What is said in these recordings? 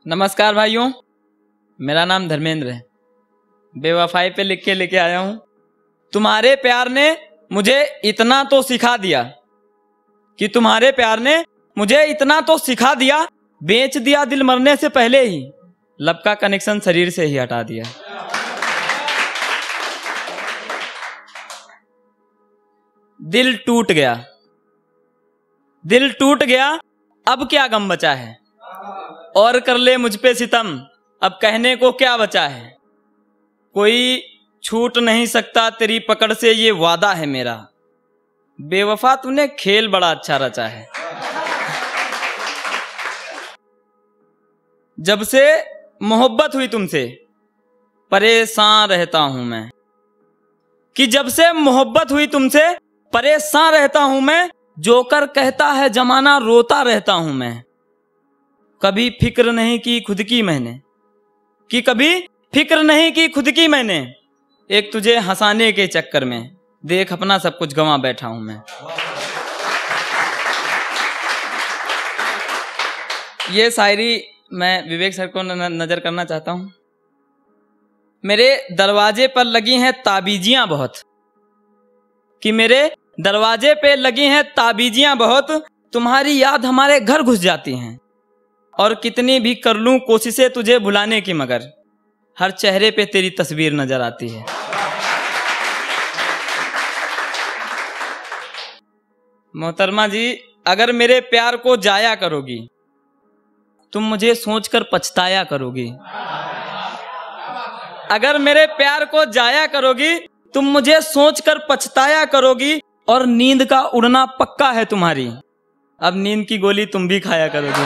नमस्कार भाइयों, मेरा नाम धर्मेंद्र है। बेवफाई पे लिख के लेके आया हूँ। तुम्हारे प्यार ने मुझे इतना तो सिखा दिया कि तुम्हारे प्यार ने मुझे इतना तो सिखा दिया, बेच दिया दिल मरने से पहले ही, लब का कनेक्शन शरीर से ही हटा दिया। दिल टूट गया, दिल टूट गया, अब क्या गम बचा है। और कर ले मुझ पे सितम, अब कहने को क्या बचा है। कोई छूट नहीं सकता तेरी पकड़ से, ये वादा है मेरा। बेवफा तूने खेल बड़ा अच्छा रचा है। जब से मोहब्बत हुई तुमसे परेशान रहता हूं मैं, कि जब से मोहब्बत हुई तुमसे परेशान रहता हूं मैं। जोकर कहता है जमाना, रोता रहता हूं मैं। कभी फिक्र नहीं की खुद की मैंने, कि कभी फिक्र नहीं की खुद की मैंने। एक तुझे हंसाने के चक्कर में देख अपना सब कुछ गंवा बैठा हूं मैं। ये शायरी मैं विवेक सर को नजर करना चाहता हूं। मेरे दरवाजे पर लगी हैं ताबीजियां बहुत, कि मेरे दरवाजे पे लगी हैं ताबीजियां बहुत। तुम्हारी याद हमारे घर घुस जाती हैं, और कितनी भी कर लूं कोशिशें तुझे भुलाने की, मगर हर चेहरे पे तेरी तस्वीर नजर आती है। मोहतरमा जी, अगर मेरे प्यार को जाया करोगी तुम मुझे सोचकर पछताया करोगी। अगर मेरे प्यार को जाया करोगी तुम मुझे सोचकर पछताया करोगी, और नींद का उड़ना पक्का है तुम्हारी, अब नींद की गोली तुम भी खाया करोगी।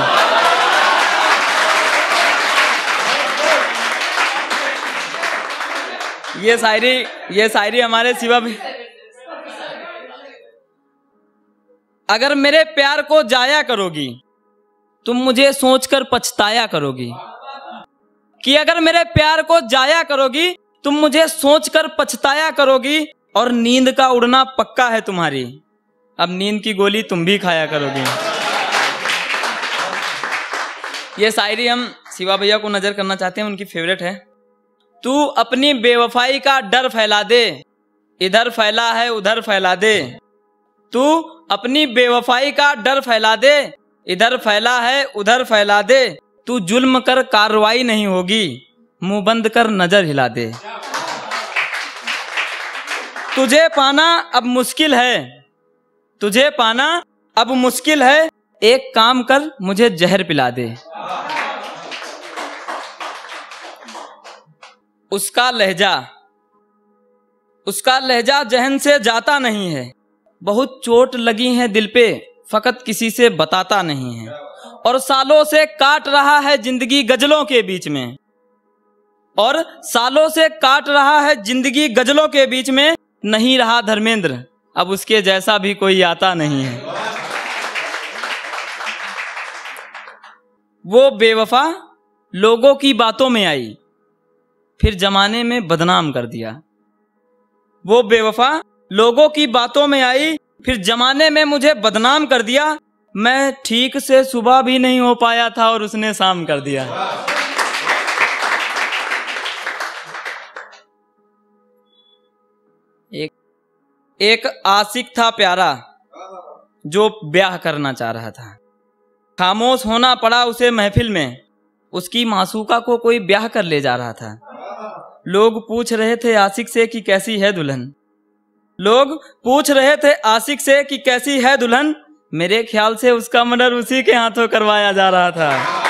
ये शायरी हमारे शिवा भी। अगर मेरे प्यार को जाया करोगी तुम मुझे सोचकर पछताया करोगी, कि अगर मेरे प्यार को जाया करोगी तुम मुझे सोचकर पछताया करोगी, और नींद का उड़ना पक्का है तुम्हारी, अब नींद की गोली तुम भी खाया करोगी। ये शायरी हम शिवा भैया को नजर करना चाहते हैं, उनकी फेवरेट है। तू अपनी बेवफाई का डर फैला दे, इधर फैला है उधर फैला दे। तू अपनी बेवफाई का डर फैला दे, इधर फैला है उधर फैला दे। तू जुल्म कर कार्रवाई नहीं होगी, मुंह बंद कर नजर हिला दे। तुझे पाना अब मुश्किल है, तुझे पाना अब मुश्किल है। एक काम कर मुझे जहर पिला दे। उसका लहजा जहन से जाता नहीं है। बहुत चोट लगी है दिल पे, फकत किसी से बताता नहीं है। और सालों से काट रहा है जिंदगी गजलों के बीच में, और सालों से काट रहा है जिंदगी गजलों के बीच में। नहीं रहा धर्मेंद्र, अब उसके जैसा भी कोई आता नहीं है। वो बेवफा लोगों की बातों में आई, फिर जमाने में बदनाम कर दिया। वो बेवफा लोगों की बातों में आई, फिर जमाने में मुझे बदनाम कर दिया। मैं ठीक से सुबह भी नहीं हो पाया था और उसने शाम कर दिया। एक आशिक था प्यारा जो ब्याह करना चाह रहा था। खामोश होना पड़ा उसे महफिल में, उसकी मासूका को कोई ब्याह कर ले जा रहा था। लोग पूछ रहे थे आशिक से कि कैसी है दुल्हन, लोग पूछ रहे थे आशिक से कि कैसी है दुल्हन। मेरे ख्याल से उसका मर्डर उसी के हाथों करवाया जा रहा था।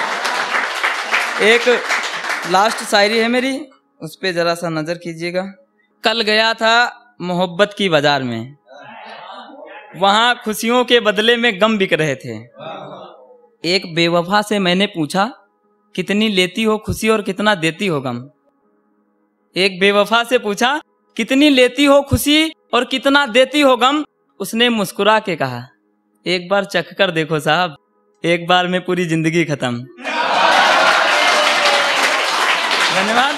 एक लास्ट शायरी है मेरी, उस पे जरा सा नजर कीजिएगा। कल गया था मोहब्बत की बाजार में, वहां खुशियों के बदले में गम बिक रहे थे। एक बेवफा से मैंने पूछा कितनी लेती हो खुशी और कितना देती हो गम। एक बेवफा से पूछा कितनी लेती हो खुशी और कितना देती हो गम। उसने मुस्कुरा के कहा एक बार चख कर देखो साहब, एक बार में पूरी जिंदगी खत्म। धन्यवाद।